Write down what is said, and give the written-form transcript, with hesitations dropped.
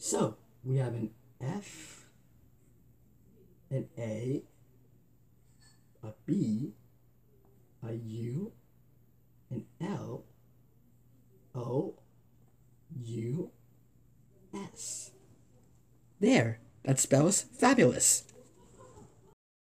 So we have an F, an A, a B, a U, an L, O, U, S. There, that spells fabulous.